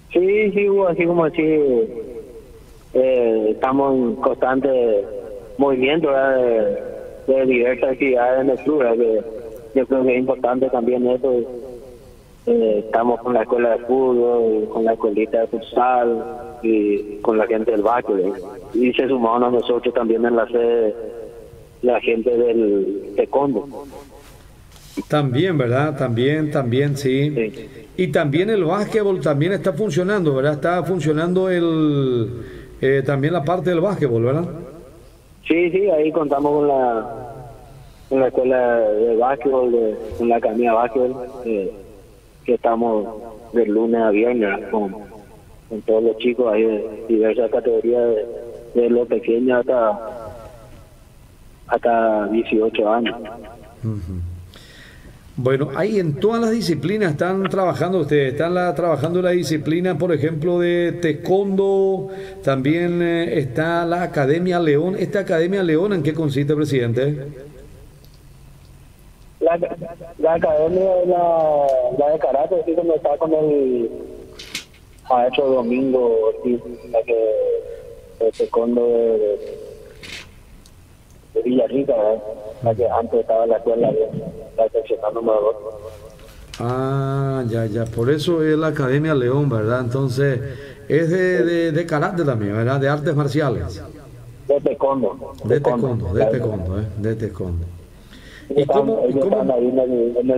Sí, sí, Hugo, así como así, estamos en constante movimiento, ¿verdad? De diversas actividades en el club, ¿verdad? Que yo creo que es importante también eso. Estamos con la escuela de fútbol, con la escuelita de futsal y con la gente del básquet. Y se sumaron a nosotros también en la sede la gente del taekwondo. También, ¿verdad? También, sí. Sí, Y también el básquetbol también está funcionando, ¿verdad? Está funcionando también la parte del básquetbol, ¿verdad? sí, sí, ahí contamos con la escuela de básquetbol, con la academia de básquetbol, que estamos de lunes a viernes con todos los chicos, hay de diversas categorías, de los pequeños hasta 18 años. Bueno, ahí en todas las disciplinas están trabajando ustedes, están trabajando la disciplina, por ejemplo, de taekwondo, también está la Academia León. ¿Esta Academia León en qué consiste, presidente? La, la academia de la de karate, sí, como está con el maestro Domingo Ortiz, la que el taekwondo de Villarrica, ¿verdad? La que antes estaba en la escuela de la seccional número 2. Ah, ya, por eso es la Academia León, ¿verdad? Entonces, es de karate también, ¿verdad? De artes marciales, De taekwondo, taekwondo. de taekwondo, de taekwondo. Ellos ¿Y cómo, y ellos están cómo? ahí en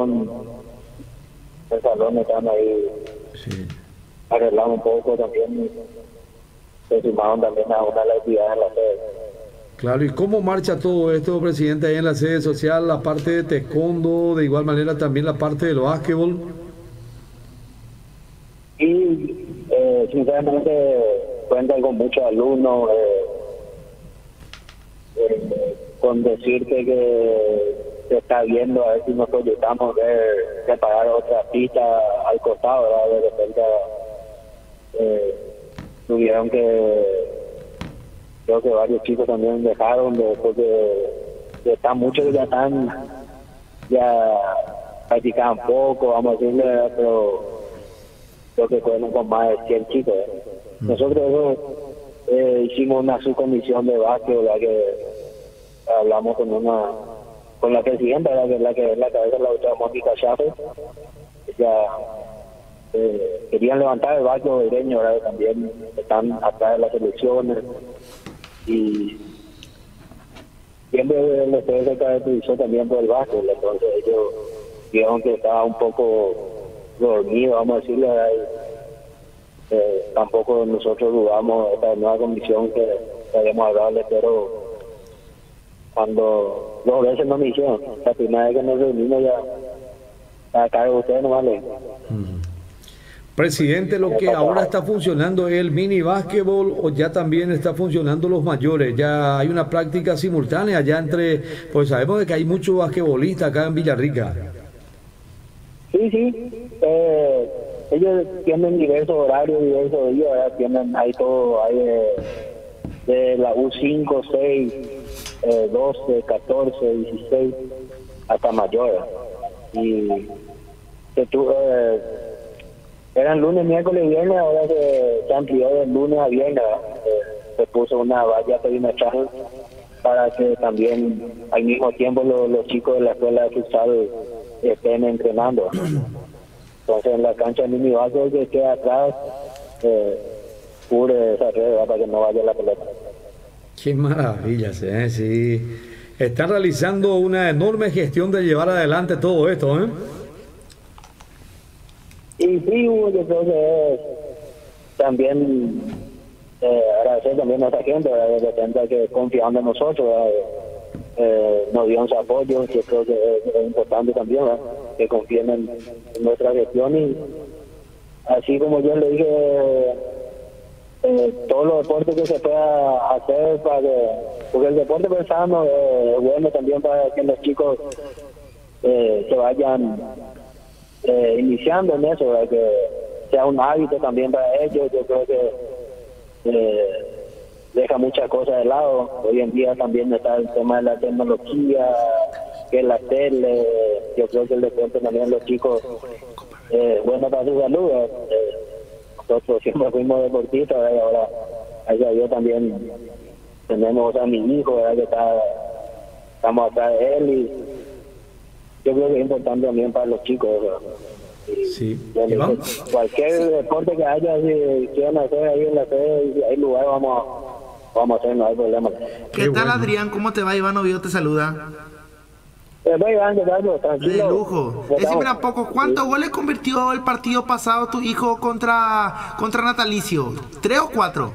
el salón están ahí Sí. arreglando un poco también, se sumaron también a una de las actividades en la sede. Claro, ¿y cómo marcha todo esto, presidente, ahí en la sede social, la parte de taekwondo, de igual manera también la parte del básquetbol? Y sinceramente cuentan con muchos alumnos, con decirte que se está viendo a ver si nos proyectamos de pagar otra pista al costado, ¿verdad? De repente tuvieron creo que varios chicos también dejaron porque están muchos que ya practicaban poco, vamos a decirle, pero creo que fueron con más de 100 chicos. Nosotros hicimos una subcomisión de básquet, ¿verdad? Que hablamos con la presidenta, ¿verdad? Que es la que es la cabeza de la doctora Mónica Chávez. Ella querían levantar el básquet obereño, ¿verdad? También están atrás de las elecciones y siempre el ustedes se caracterizó también por el básquet, entonces ellos vieron que estaba un poco dormido, vamos a decirle, ¿verdad? Tampoco nosotros dudamos de esta nueva comisión que habíamos hablado, pero cuando 2 veces no me hicieron, la primera vez que nos reunimos ya a cargo de ustedes nomás le. Presidente, lo que ahora está funcionando es el mini básquetbol o ya también está funcionando los mayores, ya hay una práctica simultánea ya entre, pues sabemos de que hay muchos basquetbolistas acá en Villarrica. Sí, sí, ellos tienen diversos horarios, diversos días, ¿verdad? Tienen ahí todo, hay de la U5, 6, 12, 14, 16, hasta mayores. Y que eran lunes, miércoles y viernes, ahora se amplió de lunes a viernes, se puso una valla perimetral para que también al mismo tiempo los chicos de la escuela de futsal estén entrenando. Entonces en la cancha de mini básquet que queda atrás, cubre esa red, ¿verdad? Para que no vaya la pelota. Qué maravillas, sí. Están realizando una enorme gestión de llevar adelante todo esto, ¿eh? Y sí, Hugo, yo creo que también agradecer también a esta gente, ¿verdad? De repente que confiando en nosotros, nos dieron su apoyo, yo creo que es importante también, ¿verdad? Que confíen en nuestra gestión y así como yo le dije, todos los deportes que se pueda hacer porque el deporte pensando es bueno también para que los chicos se vayan iniciando en eso, ¿verdad? Que sea un hábito también para ellos. Yo creo que deja muchas cosas de lado. Hoy en día también está el tema de la tecnología, que es la tele. Yo creo que el deporte también los chicos bueno para su salud. nosotros siempre fuimos deportistas, ¿verdad? Y ahora, allá yo también tenemos a mi hijo, ¿verdad? Que estamos atrás de él, y yo creo que es importante también para los chicos, ¿verdad? Sí. Cualquier deporte que haya, si quieran hacer ahí en la sede, si hay lugar, vamos a hacer, no hay problema. ¿Qué tal, Adrián? ¿Cómo te va? Iván Oviedo te saluda. Iván, ¿qué tal? Tranquilo. De lujo. Decime un poco, ¿cuántos goles convirtió el partido pasado tu hijo contra Natalicio? ¿3 o 4?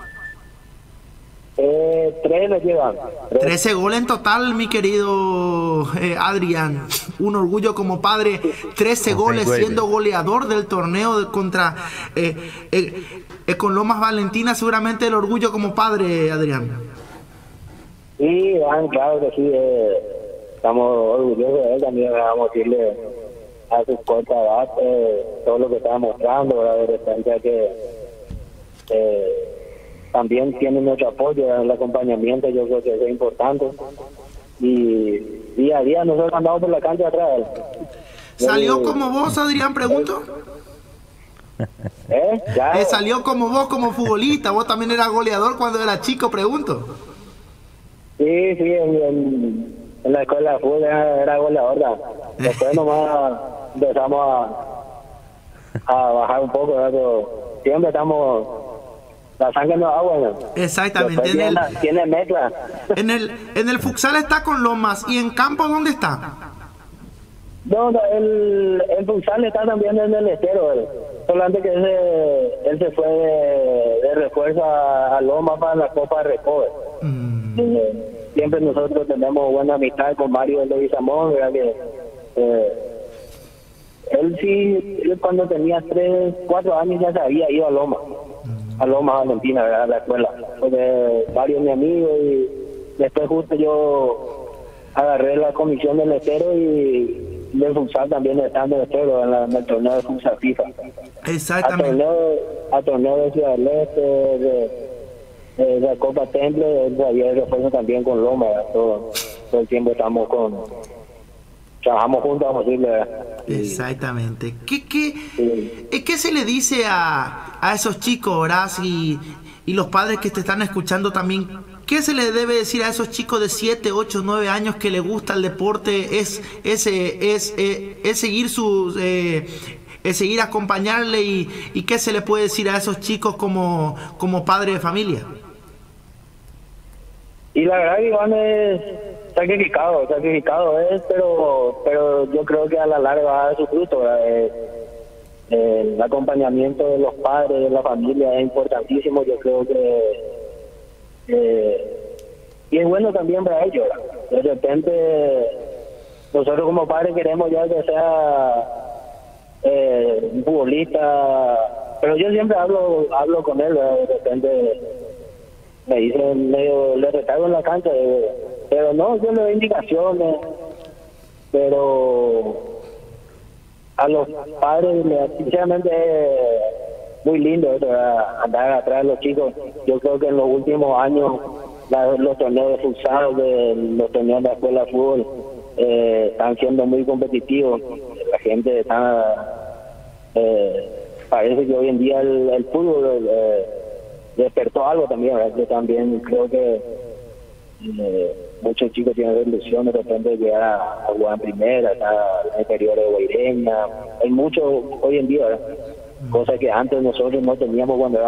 3 le llevan. 13 goles en total, mi querido Adrián. Un orgullo como padre. 13 goles, siendo goleador del torneo contra con Lomas Valentina. Seguramente el orgullo como padre, Adrián. Sí, claro que sí. Estamos orgullosos de él. También vamos a decirle a su corta edad todo lo que estaba mostrando, ¿verdad? De repente que también tiene nuestro apoyo en el acompañamiento. Yo creo que eso es importante, y día a día nosotros andamos por la cancha atrás. ¿Salió como vos, Adrián, pregunto? Claro. ¿Salió como vos como futbolista? ¿Vos también eras goleador cuando era chico, pregunto? Sí, en la escuela de fútbol era goleador, ¿verdad? Después nomás empezamos a bajar un poco, ¿verdad? Pero siempre estamos... La sangre no es agua, ¿no? Exactamente. Tiene mezcla. En el futsal está con Lomas. ¿Y en campo dónde está? No, el futsal está también en el Estero, ¿verdad? Solamente que él se fue de refuerzo a Lomas para la Copa de Recover. Siempre nosotros tenemos buena amistad con Mario Leguizamón, ¿verdad? Que él sí, cuando tenía 3, 4 años ya se había ido a Lomas Valentina, ¿verdad? A la escuela, porque varios mi amigos, y después justo yo agarré la comisión del Estero y del futsal también, estando en el Estero en el torneo de futsal FIFA. Exactamente. A torneo de Ciudad del Este, de la Copa Temple, de refuerzo también con Loma, todo el tiempo trabajamos juntos, vamos a decirle, ¿verdad? Exactamente. ¿Qué se le dice a esos chicos, Horacio, y los padres que te están escuchando también? ¿Qué se le debe decir a esos chicos de 7, 8, 9 años que les gusta el deporte? Es seguir seguir acompañarle, y qué se le puede decir a esos chicos como padre de familia? Y la verdad, Iván, es sacrificado es, pero yo creo que a la larga va a dar su fruto, ¿verdad? El acompañamiento de los padres, de la familia, es importantísimo. Yo creo que y es bueno también para ellos, ¿verdad? De repente nosotros como padres queremos ya que sea un futbolista, pero yo siempre hablo con él, ¿verdad? De repente me dicen, le recargo en la cancha, pero no, yo le doy indicaciones, pero a los padres, sinceramente, es muy lindo eso, andar atrás de los chicos. Yo creo que en los últimos años los torneos de futsal, los torneos de la escuela de fútbol están siendo muy competitivos. La gente está... parece que hoy en día el fútbol despertó algo también, ¿verdad? Yo también creo que muchos chicos tienen la ilusión de repente de llegar a jugar en primera, a interior de Guaireña. Hay mucho hoy en día, ¿verdad? Cosas que antes nosotros no teníamos cuando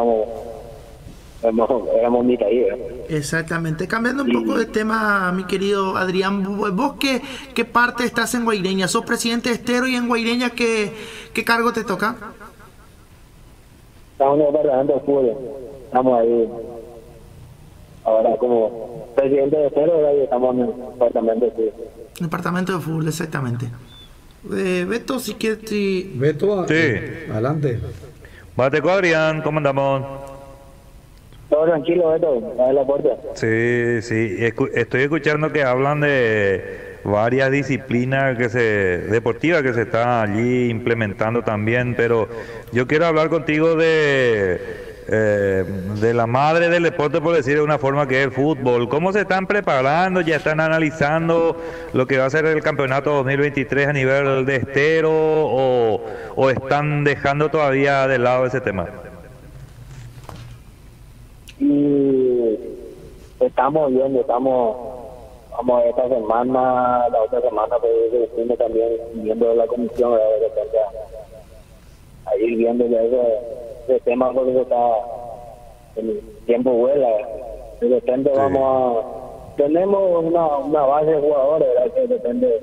éramos mitad ahí, ¿verdad? Exactamente. Cambiando un poco de tema, mi querido Adrián, ¿vos qué parte estás en Guaireña? ¿Sos presidente de Estero, y en Guaireña qué cargo te toca? Estamos en el departamento de fútbol. Estamos ahí ahora como presidente de Estero, y estamos en el departamento de fútbol. Departamento de fútbol, exactamente. Beto, si quieres... Beto, sí. Adelante. Bateco, Adrián, ¿cómo andamos? Todo tranquilo, Beto, a la puerta. Sí, estoy escuchando que hablan de varias disciplinas deportivas que se están allí implementando también, pero yo quiero hablar contigo de la madre del deporte, por decir de una forma, que es el fútbol. ¿Cómo se están preparando? ¿Ya están analizando lo que va a ser el campeonato 2023 a nivel de Estero, o están dejando todavía de lado ese tema? estamos viendo, vamos esta semana, la otra semana, pues también viendo la comisión, ¿verdad? De repente a ir viendo ya ese tema, porque el tiempo vuela. De repente tenemos una base de jugadores, ¿verdad? Que depende.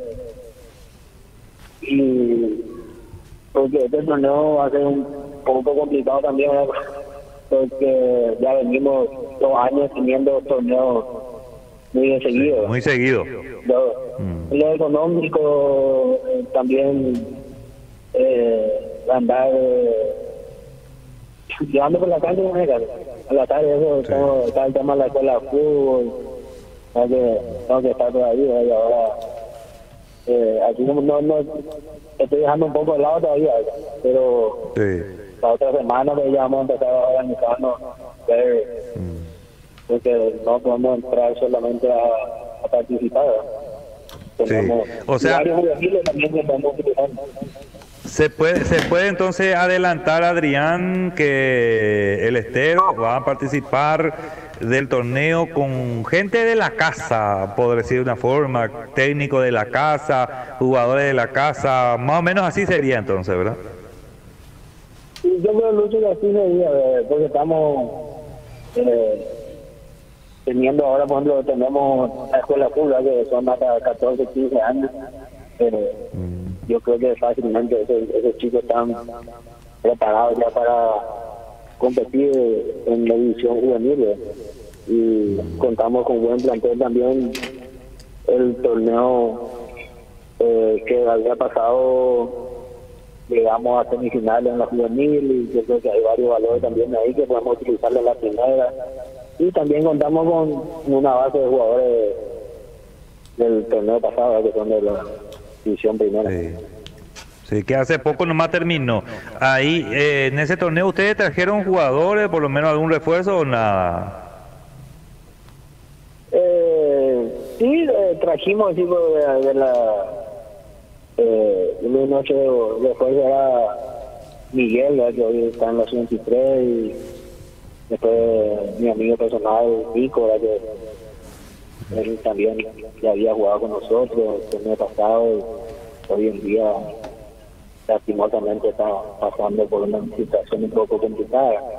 Y porque este torneo va a ser un poco complicado también, ¿verdad? Porque ya venimos 2 años teniendo torneos muy seguidos. Sí, muy seguido. Lo económico también, andar llevando por la calle, a la tarde eso, está el tema de la escuela de fútbol, tengo que estar todavía, y ahora aquí no estoy dejando un poco de lado todavía, pero la otra semana pues ya vamos a empezar a organizarnos, porque no podemos entrar solamente a participar. Tenemos o sea, también que estamos utilizando. ¿Se puede entonces adelantar, Adrián, que el Estero va a participar del torneo con gente de la casa, por decir de una forma, técnico de la casa, jugadores de la casa, más o menos así sería entonces, ¿verdad? Sí, yo creo, Lucho, que así sería, porque estamos teniendo ahora, por ejemplo, tenemos la escuela pública que son hasta 14, 15 años, pero yo creo que fácilmente esos chicos están preparados ya para competir en la división juvenil, y contamos con buen plantel también. El torneo que había pasado, llegamos a semifinales en la juvenil, y yo creo que hay varios valores también ahí que podemos utilizarle en la primera, y también contamos con una base de jugadores del torneo pasado que son de la división primera. Sí, que hace poco nomás terminó. Ahí, en ese torneo, ¿ustedes trajeron jugadores, por lo menos algún refuerzo o nada? Sí, trajimos tipo de una noche de refuerzo, era Miguel, ¿verdad? Que hoy está en la sub-23, y después mi amigo personal, Nico, ¿verdad? Que él también ya había jugado con nosotros el año pasado, y hoy en día lastimosamente está pasando por una situación un poco complicada.